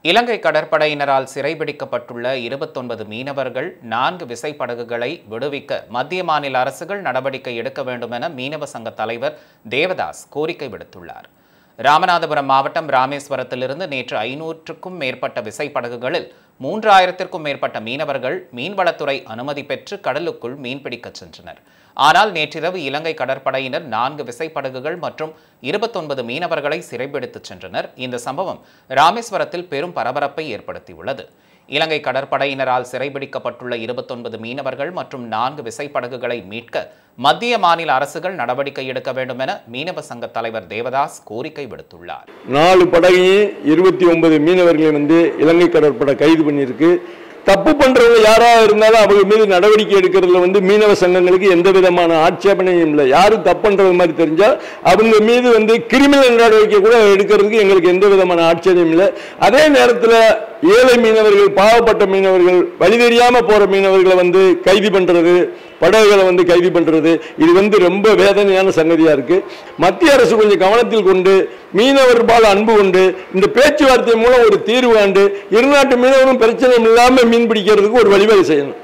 இலங்கை கடற்படையினரால் சிறைபிடிக்கப்பட்டுள்ள 29 மீனவர்கள் 4 விசைப்படகுகளை விடுவிக்க மத்திய மாநில அரசுகள் நடவடிக்கை எடுக்க வேண்டும் என மீனவ சங்க தலைவர் தேவதாஸ் கோரிக்கை விடுத்துள்ளார். ராமநாதபுரம் மாவட்டம் ராமேஸ்வரத்திலிருந்து நேற்று 500க்கும் மேற்பட்ட விசைப்படகுகளில் 3000க்கும் மேற்பட்ட மீனவர்கள் மீன்வளத்துறை அனுமதி பெற்று கடலுக்குள் மீன்பிடிக்க சென்றனர். ஆனால் நேற்றிரவு இலங்கை கடற்படையினர் 4 விசைப்படகுகள் மற்றும் 29 மீனவர்களை சிறைபிடித்துச் சென்றனர். இந்த சம்பவம் ராமேஸ்வரத்தில் பெரும் பரபரப்பை ஏற்படுத்தியுள்ளது. இலங்கை கடற்படையினரால் சிறைபிடிக்கப்பட்டுள்ள 29 மீனவர்கள் மற்றும் 4 விசைப்படகுகளை மீட்க மத்திய மாநில அரசுகள் நடவடிக்கை எடுக்க வேண்டும் என மீனவ சங்க தலைவர் தேவதாஸ் கோரிக்கை விடுத்துள்ளார். 4 படகையும் 29 மீனவர்களை இலங்கை கடற்படை கைது பண்ணியிருக்கு. தப்பு பண்றவங்க யாரா இருந்தாலும் அவங்க மீது நடவடிக்கை எடுக்கிறதுல மீனவ சங்கங்களுக்கு எந்த விதமான ஆட்சேபனையும் இல்லை. யாரும் தப்பு பண்றது மாதிரி தெரிஞ்சா அவங்க மீது கிரிமினல் நடவடிக்கை கூட எடுக்கிறதுக்கு எங்களுக்கு எந்த விதமான ஆட்சேபனையும் இல்லை. அதே நேரத்தில் ஏழை மீனவர்கள், பாவப்பட்ட மீனவர்கள், வழி தெரியாம போற மீனவர்களை கைது பண்றது, படகுகளை கைது பண்றது, இது ரொம்ப வேதனையான சங்கதியா இருக்கு. மத்திய அரசு கொஞ்சம் கவனத்தில் கொண்டு மீனவர் பால் அன்பு கொண்டு இந்த பேச்சுவார்த்தை மூலம் ஒரு தீர்வு காண்டு இருநாட்டு மீனவரும் பிரச்சனை இல்லாம மீன் பிடிக்கிறதுக்கு ஒரு வழிவகை செய்யணும்.